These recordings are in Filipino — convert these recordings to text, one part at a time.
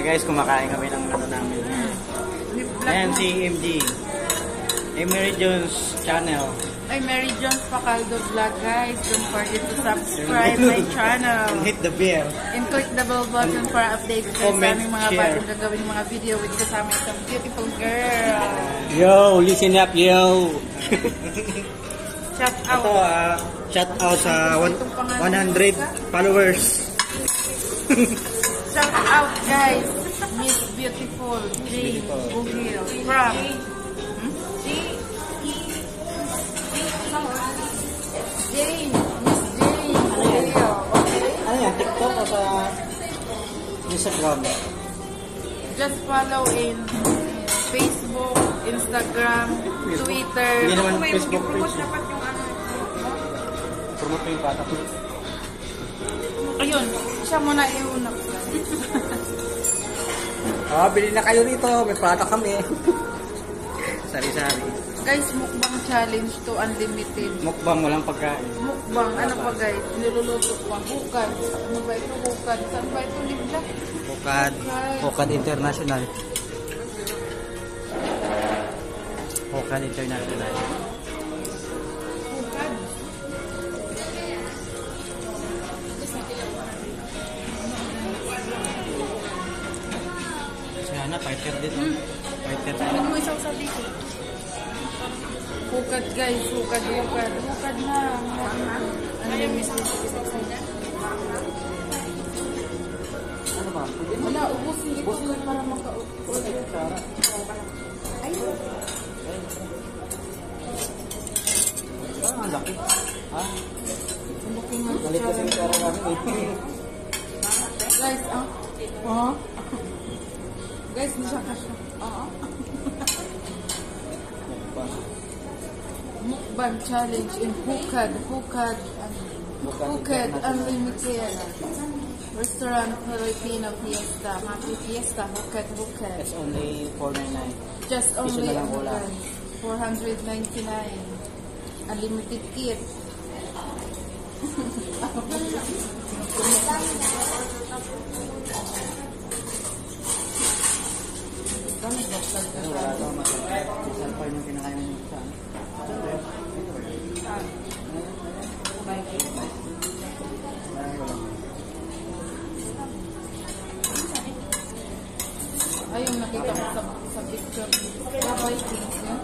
guys, kumakain kami ng ano namin. Ayan si MD. Emery Jones channel. Ay, Mary Jones Pacaldo Vlog, guys. Don't forget to subscribe my channel. And hit the bell. And click the bell button para update kayo sa aming mga bagong gagawin mga video with kasama isang beautiful girl. Yo, listen up, yo. Shout out. Ito, shout out sa 100 followers. Shout out, guys. Miss Beautiful Jane Bugil from Jane. Miss Jane Bugil. Ano yan? TikTok o sa Instagram? Just follow in Facebook, Instagram, Twitter. Hindi naman Facebook page. Promote yung patak. Ayun, siya muna iunap. Bili na kayo rito. May patak kami. Sari-sari. Guys, mukbang challenge to unlimited. Mukbang, walang pagkain. Mukbang, ano pa guys? Niluluto pa. Hukad. Ano ba ito? Hukad. Saan ba ito libla? Hukad International. Hukad International. Hukad. Sana, fighter din. Fighter. Ano mo isaw sa dito? Hukad guys. Hukad, hukad. Hukad na. Unlimited. Ano ba? Wala, ubusin ito para maka-ubusin. Ayun. Ang laki. Ha? Ang laki nga. Malit kasi yung pera namin. Guys, guys, hindi siya kasya. Mukbang challenge in Hukad. Hukad Unlimited. Restaurant Filipino Fiesta. Happy Fiesta. Hukad. It's only $4.99. Just only na lang ulam. $499. Unlimited kit. Ano, wala daw masarap. Masarap pa yung kinakain mo sa Ayun, nakita ko sa picture. Kabay things niya.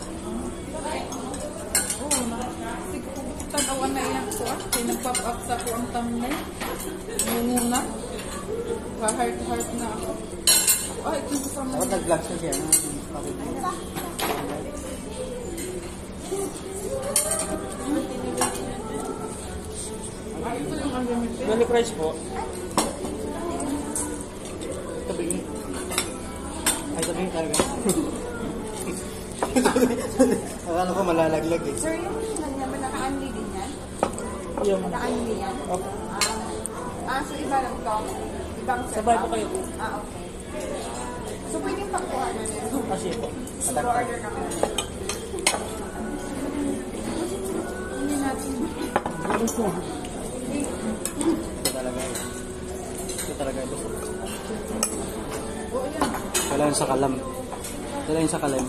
Tanawan na yan ko. Pinag-pop up sa ko ang thumbnail. Ngunguna. Pa-heart na ako. Ay, ito sa mga. Ako nag-vlog siya. Ito yung unlimited. Ano price po? Tabihin. Ay, tabihin talaga. Akala ko malalaglag eh. Sir, yung naman naka-unli din yan? Yung Naka-unli yan? So iba lang to? Ibang set sabay po kayo. Okay. So pwedeng pagkuha na nila? Kasi po. So order kami. Hindi natin. Ito talaga eh. Ito talaga ito. Oo yan. Wala yung sa kalam. Wala yung sa kalam.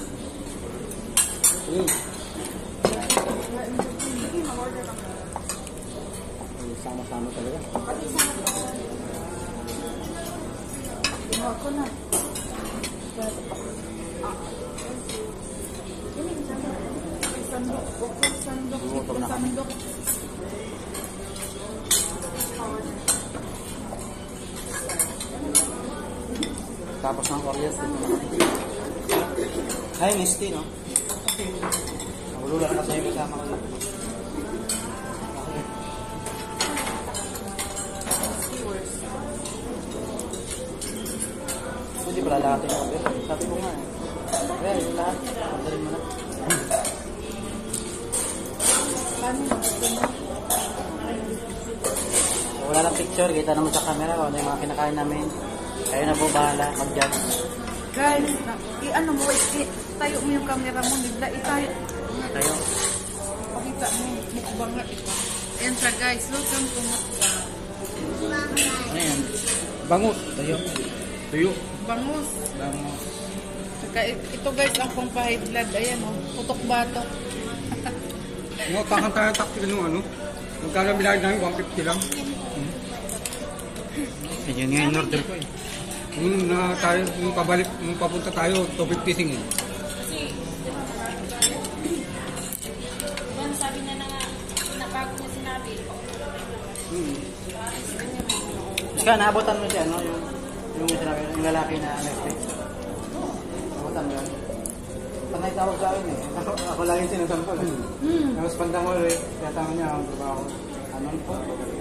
Sama-sama talaga. Kinuha ko na. Sandok. Okay, sandok. Ito sandok. Tapos ng Oreo. Ay, Misty, no? Nagulula ka na sa'yo kasama ko. Hindi pala lahat yung order. Sabi ko nga eh. Kaya yung lahat. Orderin mo na. Paano na? So, wala lang picture. Kita naman sa camera kung ano yung mga kinakain namin. Kayo na po bahala. Mag-judge. Guys, i-ano mo, tayo mo yung camera mo, bigla itayo. Tayo. Pakita mo, mukbang nga ito. Ayan siya guys, welcome to mukbang. Ano yan? Bangus. Tayo. Tuyo. Bangus. Bangus. Saka ito guys, ang pampahidlad. Ayan o, putok batok. Mga pakanta taktik nung ano. Magkano binayad namin, 150 lang. Ayun nga yung order ko eh. Nung pabalik, nung papunta tayo, 250 singin. Doon sabi na nga, nabago niya sinabi. Ika, naabotan mo siya, no? Yung sinabi, yung lalaki na electric. Naabotan mo yan. Panay tawag sa akin eh. Ako lang yung sinusampal. Tapos bandang huli, kaya tama niya ang trabaho. Ano po?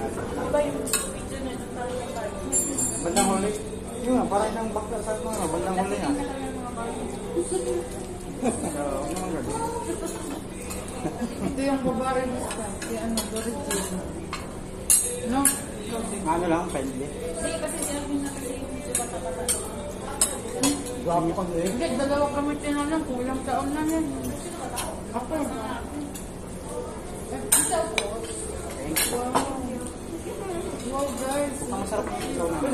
Bandang huli. Yun nga, parang isang bakla sa mga bandang huli nga. So, ano naman gagawin? Ito yung babae gusto. Si ano, Dorothy. No? Ano lang, friendly. Hindi, kasi sinabi na kasi yung medyo bata-bata. Grabe ko eh. Hindi, dalawa kami tinanong kung ilang taon na yan. Ako. Isa po. Wow. Wow guys. Ang sarap ng ikaw naman.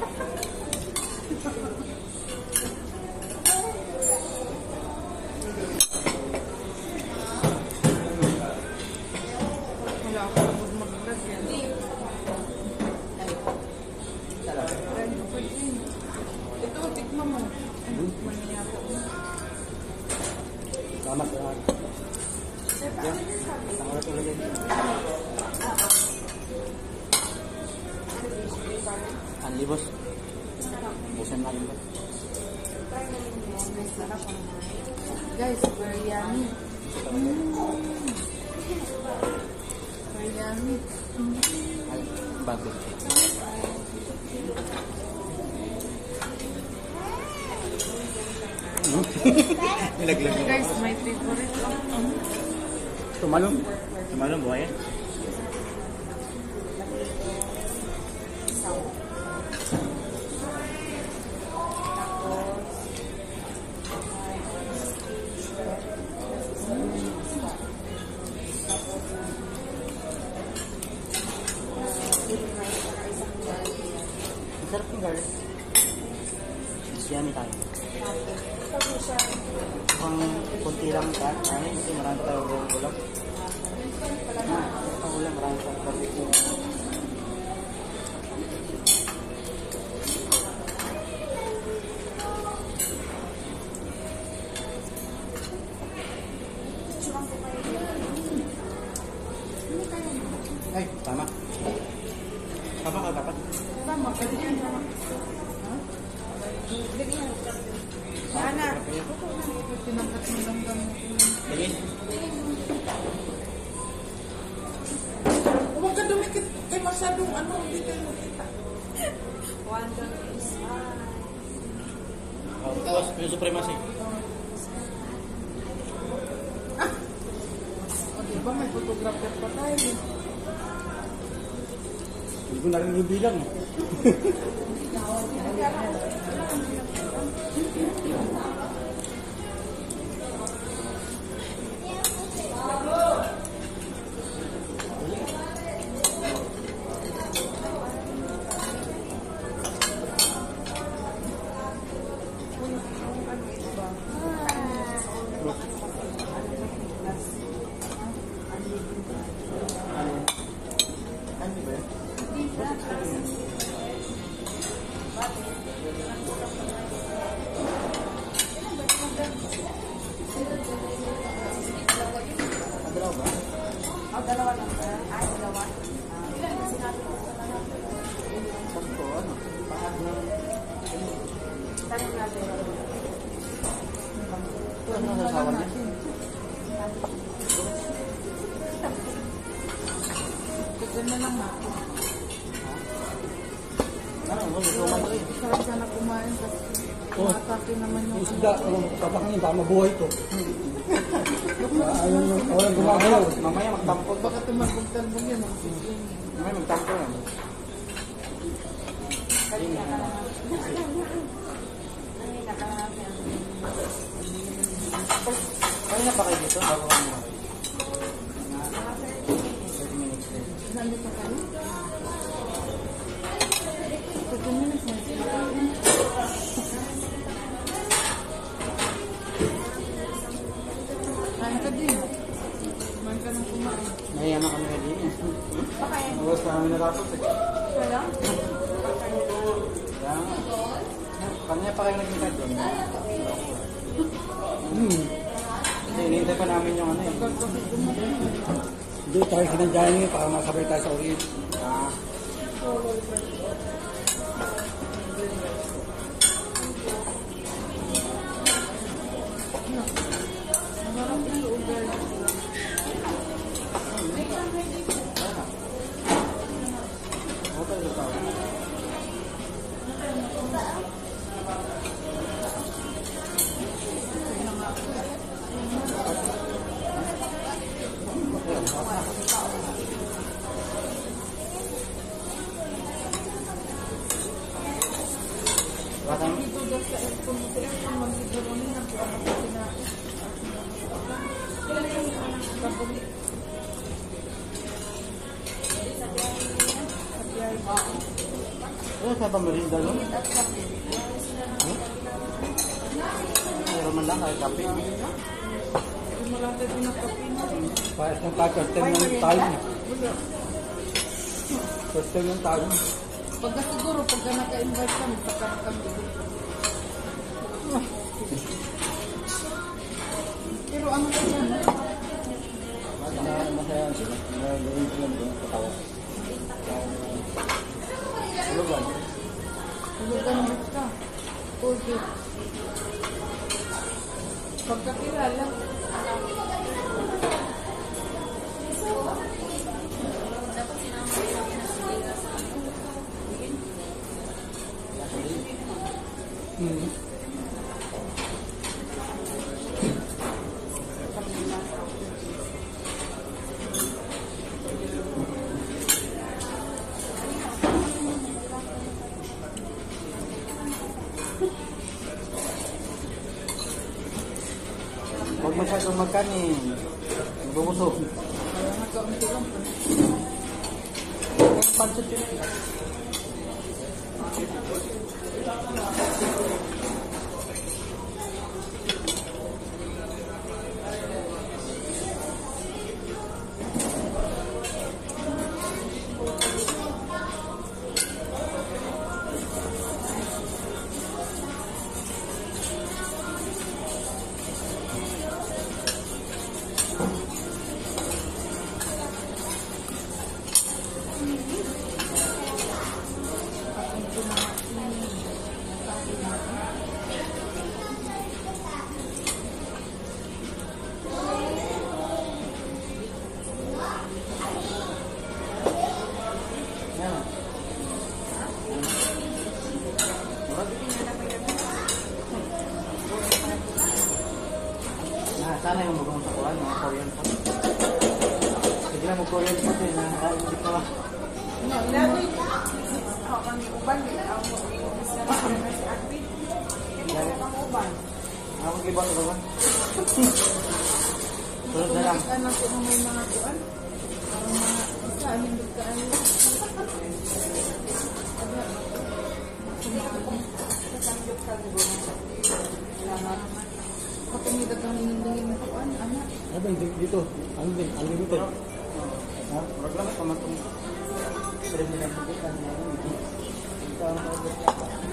Wala ako mag-vlog yan. Ito, tikman mo. Maniya ko. Salamat sa lahat. Ang oras ulit yun. Ang libos. Busan natin ba? Guys, very yummy. Very yummy. Ay, bago. Nilaglag mo. Guys, my favorite. Tumalong. Tumalong, buhay yan. Masarap yung garlic. Mas yummy tayo. Pang kunti lang ka, kasi marami tayo ulam. Ang ulam, marami tayo barbecue. Ay, tama. Tama ka dapat. Tama, pwede yan. Sana. Tinangkat mo lang gamit. Sige. Huwag ka dumikit. Ay, masyadong ano, hindi tayo makita. Tapos, yung supremacy. O, diba may photographer pa tayo. Hindi ko na rin ibilang. Dalawa lang ba? Ay, dalawa. Ilan yung sinabi ko sa mga? Sakto, ano? Tanong natin. Ano ang nasawa niya? Tignan na lang natin. Ano, gusto rin. Sarap sana kumain kasi maatake naman yung Isda, kapakanin, baka mabuhay ito. Ayun yung walang gumagawa. Mamaya magtampo. baka tumagong-talbong yan. Magsiging. Mamaya magtampo yan. Kaya na pa kayo dito? Bago kami na kayo. 30 minutes din. Nandito pa kayo? 30 minutes na sila. kami natapos eh. Wala? Kaya nga. Kanya pa kayo naging card doon. Kasi hinihintay pa namin yung ano eh. Hindi tayo sinadyahan nyo para masabay tayo sa ulit. Ah. Marami na lugar. Okay, ito tao. Batang Dito dyan sa aircon mo. Sa aircon mo. Dito rin na po ako kinain. Kabuli. ano sa pamerinda nun? Meron man lang kahit kape. Hindi mo lang tayo pinakapin. Payas ng tayo, first time ng tayo. Wala. First time ng tayo. Pagka siguro, pagka naka-invite kami, saka kami. Pero ano ka dyan? Masaya sila. Gawin sila doon, katawa. Ano ba? Lugan mo ka. Order. Pagkakilala. Huwag masyadong magkanin. Bubusog. Kaya nagkaunti lang. Yung pancit yun. Yan. Sana yung magawang sa kuhan, mga Korean food. Sige lang mag-Korean food eh, hindi ko lang. Lagi, ako kami uban, ako isa na si Agwin. Hindi ko kami uban. Ako iba ito ba? Tulad na lang. Anak ko na may mga kuan. Ang mga isa, hindi ka ano. Kasanggap ka siguro. Salamat. Kapag may dagang hinindingin mo kuan, anak. Ano ba dito? Ano din? Ano dito? Ha? Maglamat naman itong stream nila sa bukan. Ito ang order niya.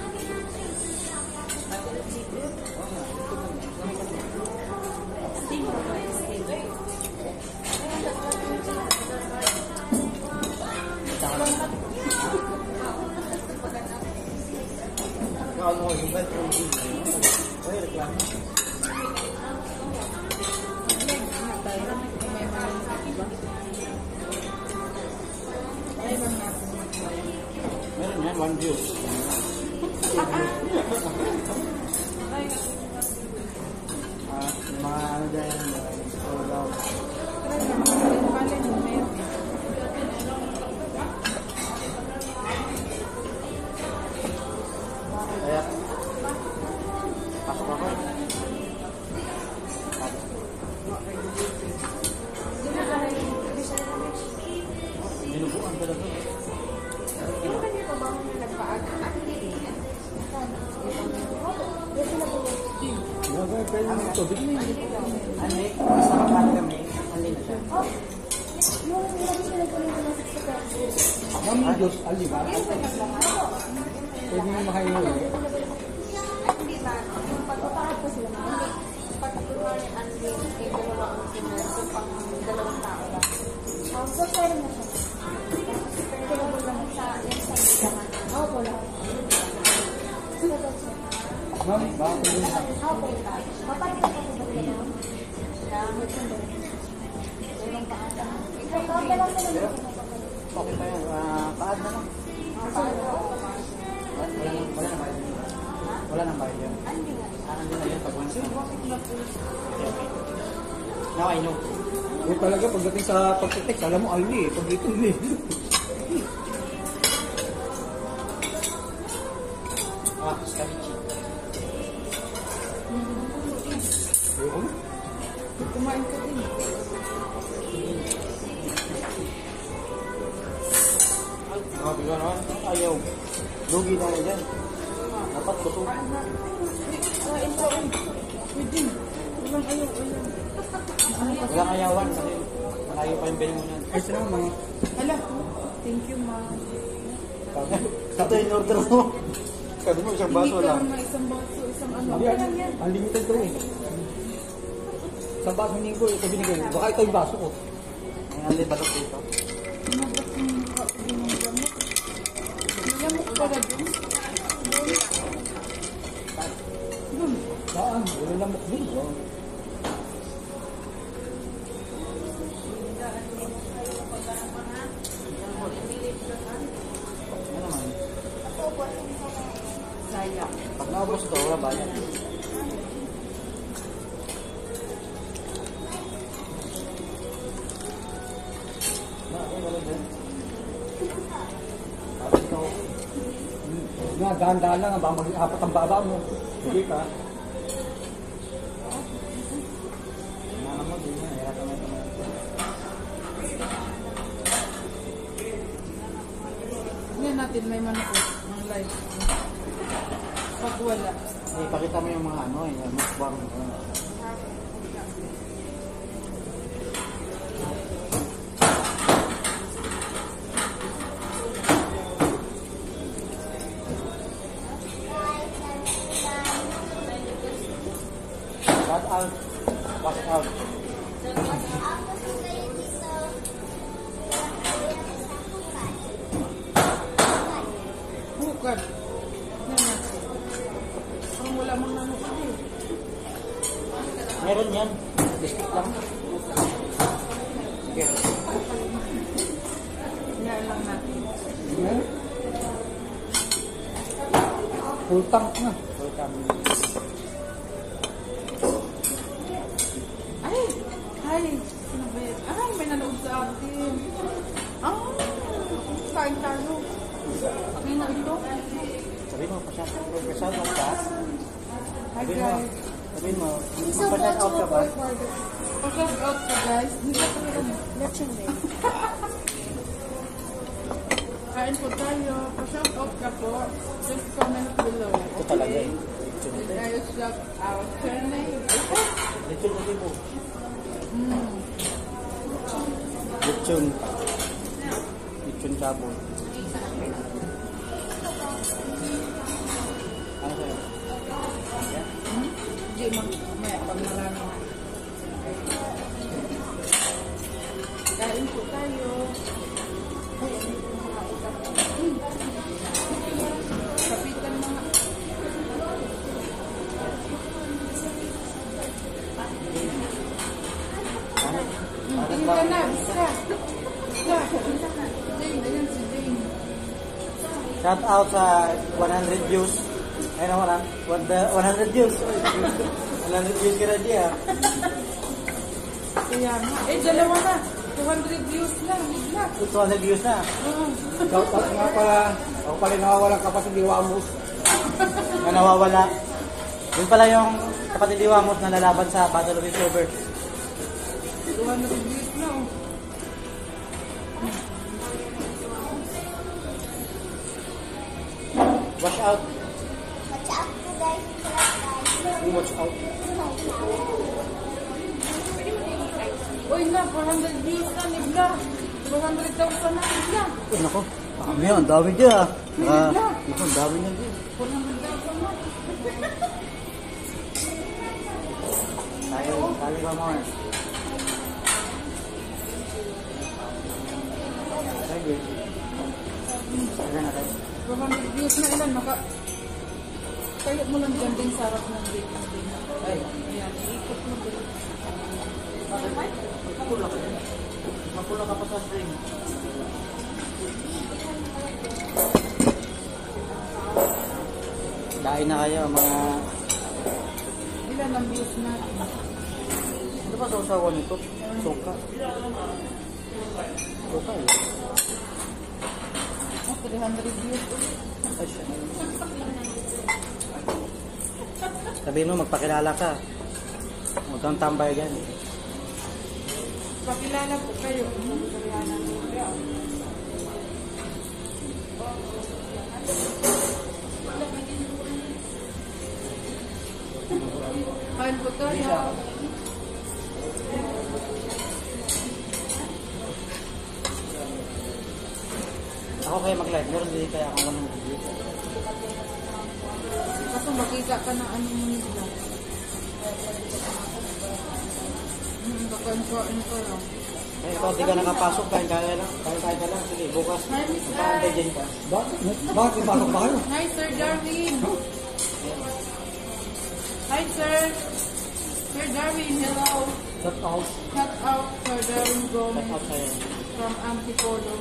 Kalau mau juga itu, saya reklame. Meron yan, one view. Mga ano dyan, daw. Kaya, pasok ako. Dinubuan talaga. Yung kanya pa ba kung nagpa-anak? Pwede yung tubig niya. Ano eh, basta kapag kami, ano na siya. Yung hirap sila ko nila sa Yung Diyos, ali ba? Pwede mo makain mo eh. At hindi ba, yung pagpapahat ko sila, particular and yung kay dalawa ang sinurso pang dalawang tao lang. So, pero na siya. Pero lang sa yung sa naman. Oo po lang. Ma'am, baka ko yun. Oo po lang. Mapalik ko po ba kayo? Damit yung dalawa. Dalawang paata. Ikaw, dalawa na lang. Okay pa yun. Paad na lang. Wala nang bayad. Wala nang bayad yun. Hindi nga. Hindi na yun pag once na. Okay. Now I know. Eh talaga, pagdating sa pagtitik, alam mo, ali eh. Pag dito eh. Scabici. Ayun. Kumain ka din. Bigla naman. Ayaw. Lugi na yan dyan. Dapat ko ito. Kain ka. Pwede. Walang ayaw. Walang ayawan. Kasi malayo pa yung bilhin mo yan. Ay, sila mga. Hala. Thank you, ma. Ito yung order mo. Sabi mo isang baso Hindi ka lang. na isang baso, isang ano. Hindi, unlimited to eh. Sa baso niyo ko, ito binigay. Baka ito yung baso ko. May ali balot dito. Mabak yung mukha ko din ng gamot. Lamok pala dun. Dun. Saan? Wala lamok din. Oh. Ano naman? Sayang. Pag naubos ito, wala bayad. Wala din. Tapos ito. Nga, dahan-dahan lang. Baka mag-apat ang baba mo. Sige ka. Ano mo din yan. Hirap naman ito. Hindi natin may manok ng live. Pag wala. Ipakita mo yung mga ano, yung mukbang. Wash out. Wash out. Bukad. Yan natin. Parang wala mang nanok eh. Meron yan. Biscuit lang. Sige. Yan lang natin. Ayan. Full tank na. Welcome. Ay! Hi! Sino ba yan? Ay, may nanood sa atin. Ah! Kain tayo. May na ito. Sabihin mo, pa-shout out ka. Hi Sabihin mo, guys. sabihin mo, pa-shout out ka ba? Pa-shout out ka guys. Hindi ka pa rin. Lechon din. Kain po tayo. Pa-shout out ka po. Just comment below. Ito talaga eh. I shout out her name. Lechon kasi po. Lechon. Lechon chabo. Ano sa'yo? Hindi mo may pag marami. Kain po tayo. Kapitan mga. Tingin ka na, bisa. Bisa. Jane, ayan si Jane. Shout out sa 100 views. Ayun naman what the 100 views. 100 views ka na diya. Kaya nga. Eh, dalawa na. 200 views na. Bigla. 200 views na. Shout out nga pala. Ako pala nawawalang kapatid ni Wamos. Na nawawala. Yun pala yung kapatid ni Wamos na lalaban sa Battle of the Server. 200 views na. Oh. Watch out. Watch out po guys. Watch out. Uy na, 400 views na. Bigla. 200,000 na. Bigla. Uy, nako. Ang dami dyan. Ang dami niyan dyan. Tayo ba mo? Sige. Sige na tayo. 200 views na ilan, tayo mo lang dyan din sarap ng bacon din. Ay. Ayan, ikot mo din. Mapula ka pa sa string. Kain na kayo mga... Ilan ang views na? Ano ba sausawan nito? Suka. Suka eh. 300 views ulit. Ay, siya. Sabihin mo, magpakilala ka. Huwag kang tambay dyan. Pakilala po kayo. Kain po tayo. Ako kaya mag-live, meron din kaya ako ng video. Kaso makita ka ng ano mo nila. Bakain ko lang. Eh, ikaw di ka nakapasok, kain ka lang. Kain ka lang. Sige, bukas. Hi, Miss Kain Ai. din ka. Bakit pasok ba kayo? Hi, Sir Darwin. Hi, Sir. Sir Darwin, hello. Shut out. Shout out, Sir Darwin Shut Gomez out sa'yo. from Antipolo.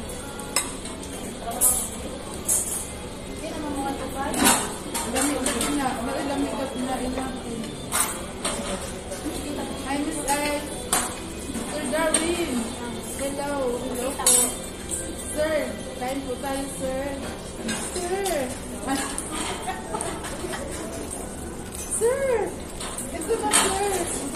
Lamig na. Lamig na rin natin. Hi, Miss Ai. Sir Darwin. Hello. Hello po. Sir, kain po tayo, sir. Sir. Sir. Ito na, sir.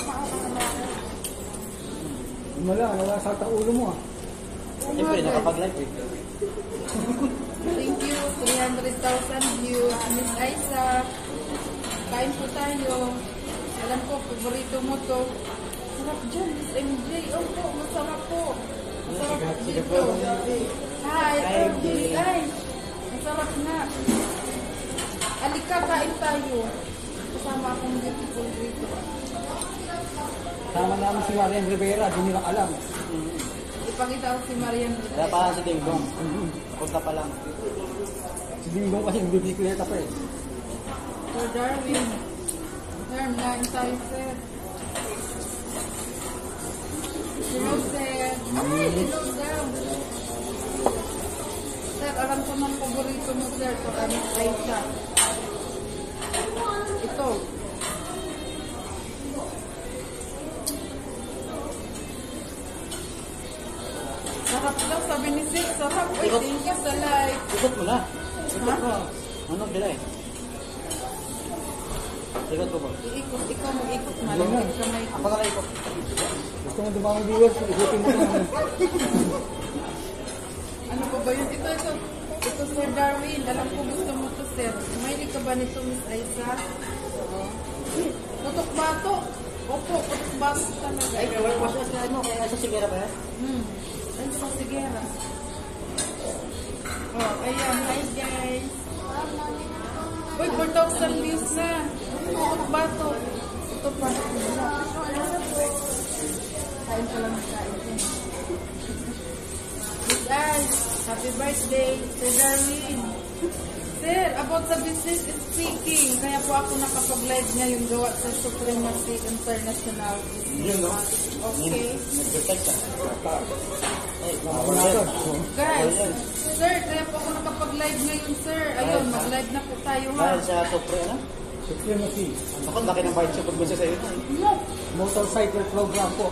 Wala sa ulo mo ah. Siyempre, nakapag-live eh. Thank you. 300,000 views. Miss Aiza. Kain po tayo. Alam ko, paborito mo to. Sarap dyan, Miss MJ. Opo, masarap po. Masarap Sige dito. po. Hi, Hi, MJ. MJ. Ay, masarap na. Alika, kain tayo. Kasama akong beautiful dito. Tama namin si Marian Rivera, di nila alam. Ipakita ko si Marian. Wala pa si Dingbong. Punta pa lang. Si Dingbong kasi nagbibisikleta pa eh. Sir Darwin. Sir, manain tayo, sir. Hello, sir. Ay, hello daw. Sir, alam ko ng paborito mo, sir. Para Miss Aiza. Ito. Sarap daw, sabi ni Sir. Sarap. Uy, thank you sa like. Ikot mo na. Ikot mo. Ano dila eh? Ikot ko ba? Iikot, ikaw mag-ikot. Malamig ka may... Ako na lang ikot. Gusto mo dumamang viewers, igutin mo naman. Ano pa ba yun? Ito, Sir Darwin. Alam ko gusto mo to, Sir. Mahilig ka ba nito, Miss Aiza? Oo. Putok bato. Opo, putok bato talaga. Ay, wala pa siya ano, kaya sa sigara ba yan? Ano sa sigera? Oh, ayan. Hi, guys. Uy, 4,000 views na. Putok bato. Ito pa. Kain pa lang kain. Miss Ai, happy birthday, Sir Darwin. Sir, about the business speaking, kaya po ako nakapag-live ngayon gawa sa Supremacy International. Yun, no? Okay. Nag-protect ka. Ay, Guys, sir, kaya po ako nakapag-live ngayon, sir. Ayun, mag-live na po tayo, ha? dahil sa Supre, ano? Supremacy. Ako, laki ng bite support gusto sa'yo. Motorcycle program po.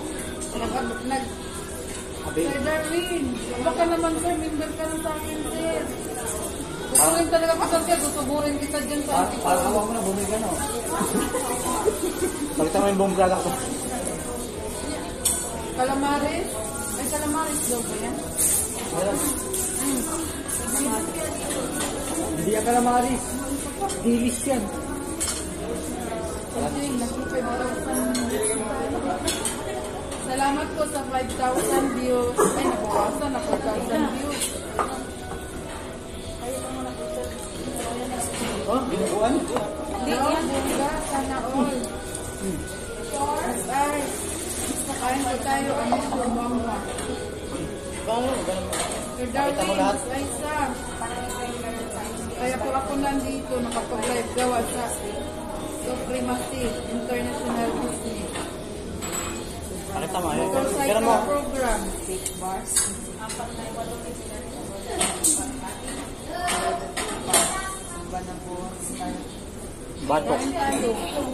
Sir Darwin, baka naman, sir, member ka na sa akin, sir. Tuturin talaga kita, sir. Tutuburin kita dyan sa akin. Para awa mo na, bumili ka no. Bakit mo yung buong product ko? Calamares? Ay, calamares daw ba yan? Hindi yan kalamaris. Dilis yan. Okay, nasa 5,000. Salamat po sa 5,000 views. Ay, nabawasan na 4,000 views. Oh, binubuan. Hindi yan, bunga. Sana all. Ay, nakain ko tayo. Ano yung bumama? Sir Darwin, Miss Aisa. Kaya po ako nandito, nakapag-live gawa sa Supremacy International Business. Pakita mo. Pero Motorcycle mo. program. Batok. Kain tayo.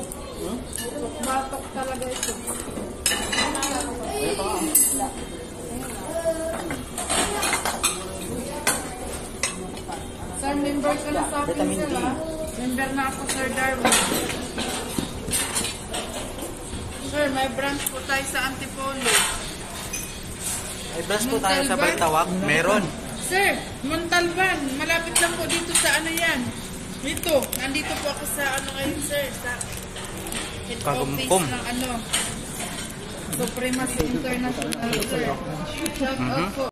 Batok talaga ito. Sir, member ka na sa akin, Vitamin sir, D. ha? Member na ako, Sir Darwin. Sir, may branch po tayo sa Antipolo. Ay, blast po tayo sa Baltawak. Meron. Sir, Montalban. Malapit lang po dito sa ano yan. Dito. Nandito po ako sa ano ngayon, sir. Sa head office Kagumkum. ng ano. Supremacy International, sir. Shout out po.